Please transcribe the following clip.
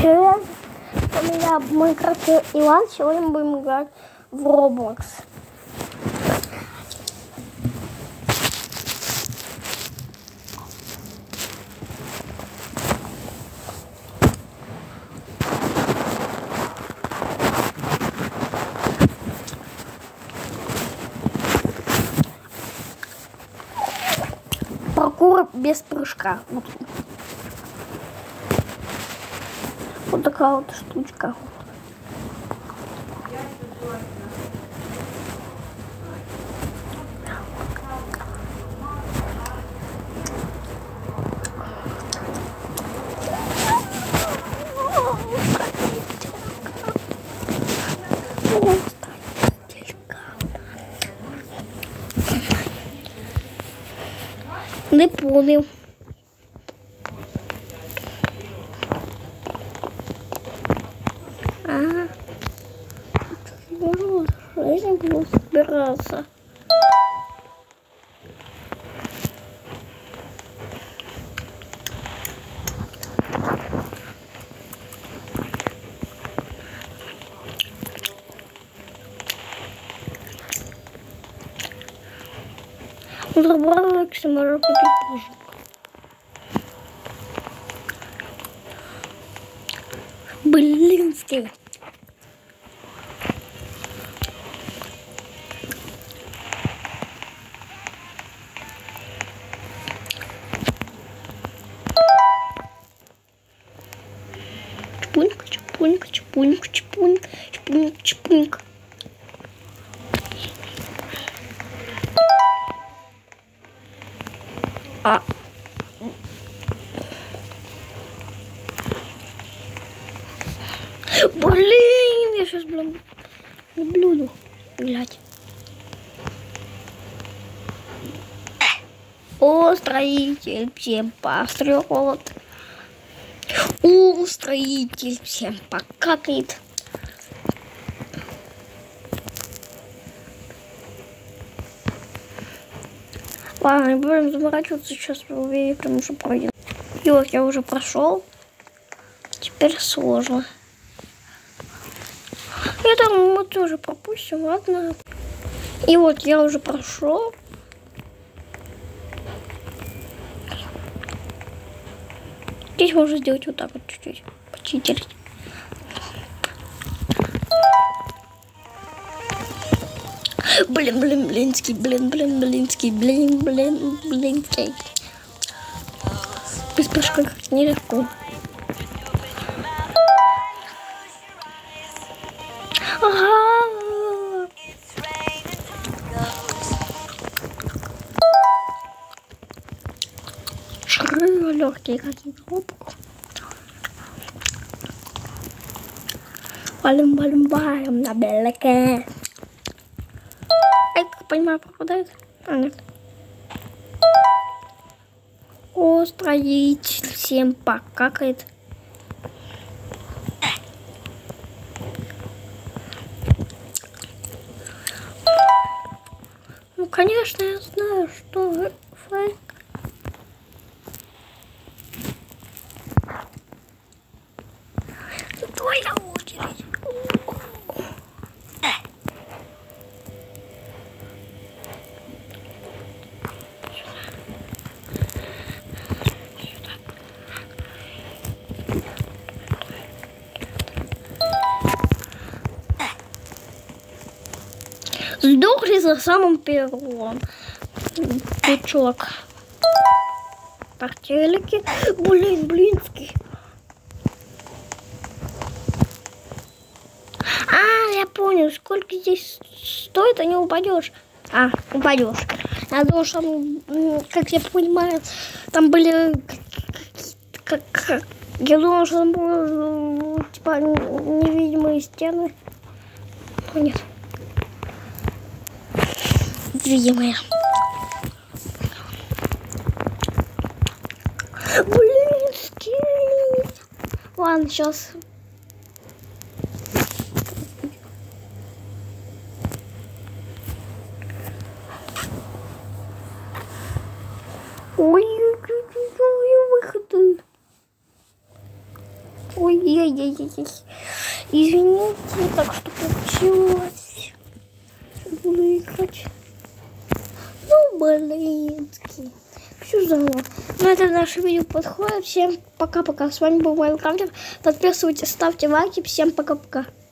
Привет, у меня в Майнкрафте Иван. Сегодня мы будем играть в Roblox. Паркур без прыжка. Вот такая вот штучка. Не понял. Я не буду собираться. Забрался, можно купить позже. Блинский. Чпунька, чпунька, чпунька, чпунька, чпунька, чпунька. Блин, я сейчас, не буду гулять. О, строитель всем построил. О, строитель всем покакает. Ладно, не будем заморачиваться, сейчас уверен, уже пройдем. И вот я уже прошел. Теперь сложно. И там мы тоже пропустим, ладно. И вот я уже прошел. Здесь можно сделать вот так вот чуть-чуть. Почитерить. Блинский, блинский. Без прыжка как нелегко. Легкие какие-то. Балим на белке. Как понимаю, попадает? А, нет. О, строитель всем покакает. Ну, конечно, я знаю, что фейк. Твоя очередь. Сдохли за самым первым. Пучок. Тартелики. Блинский. Я понял, сколько здесь стоит, а не упадешь. Упадешь. Я думал, что, как я понимаю, там были я думал, что там были типа невидимые стены. Но нет. Видимые. Блинский. Ладно, сейчас. Ой, выходы. Ой-ой-ой-ой. Извините, так что получилось. Буду играть. Ну, блинки. Все заново. Ну, это наше видео подходит. Всем пока-пока. С вами был Майнкрафтер. Подписывайтесь, ставьте лайки. Всем пока-пока.